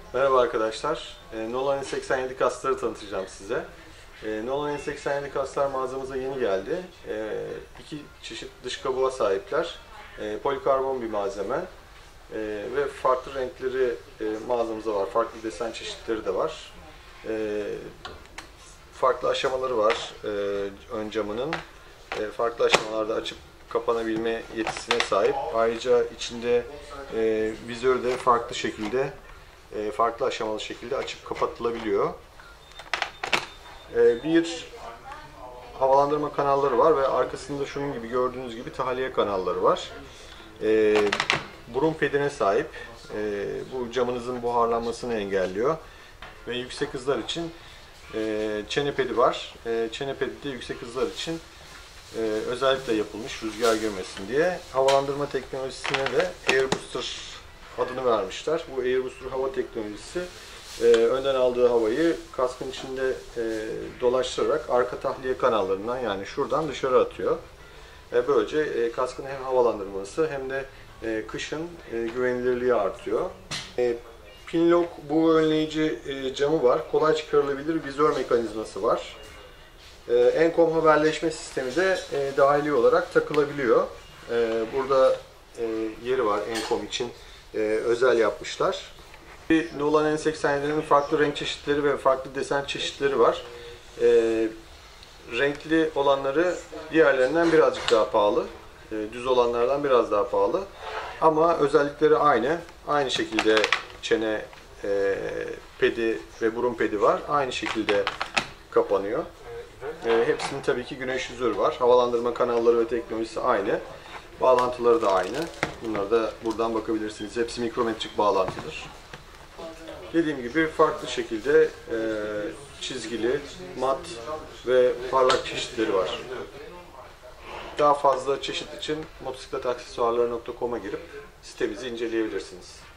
Merhaba arkadaşlar. Nolan N87 kasları tanıtacağım size. Nolan N87 kaslar mağazamıza yeni geldi. İki çeşit dış kabuğa sahipler. Polikarbon bir malzeme. Ve farklı renkleri mağazamızda var. Farklı desen çeşitleri de var. Farklı aşamaları var ön camının. Farklı aşamalarda açıp kapanabilme yetisine sahip. Ayrıca içinde vizör de farklı şekilde, farklı aşamalı şekilde açıp kapatılabiliyor. Bir havalandırma kanalları var ve arkasında şunun gibi gördüğünüz gibi tahliye kanalları var. Burun pedine sahip. Bu camınızın buharlanmasını engelliyor. Ve yüksek hızlar için çene pedi var. Çene pedi de yüksek hızlar için özellikle yapılmış rüzgar girmesin diye. Havalandırma teknolojisine de Air Booster adını vermişler. Bu Air Booster hava teknolojisi önden aldığı havayı kaskın içinde dolaştırarak arka tahliye kanallarından, yani şuradan dışarı atıyor. Böylece kaskın hem havalandırması hem de kışın güvenilirliği artıyor. Pinlock bu önleyici camı var. Kolay çıkarılabilir vizör mekanizması var. Encom haberleşme sistemi de dahili olarak takılabiliyor. Burada yeri var Encom için, özel yapmışlar. Nolan N87'nin farklı renk çeşitleri ve farklı desen çeşitleri var. Renkli olanları diğerlerinden birazcık daha pahalı. Düz olanlardan biraz daha pahalı. Ama özellikleri aynı. Aynı şekilde çene pedi ve burun pedi var. Aynı şekilde kapanıyor. Hepsinin tabii ki güneş vizörü var. Havalandırma kanalları ve teknolojisi aynı. Bağlantıları da aynı. Bunları da buradan bakabilirsiniz. Hepsi mikrometrik bağlantıdır. Dediğim gibi farklı şekilde çizgili, mat ve parlak çeşitleri var. Daha fazla çeşit için motosikletaksesuarları.com'a girip sitemizi inceleyebilirsiniz.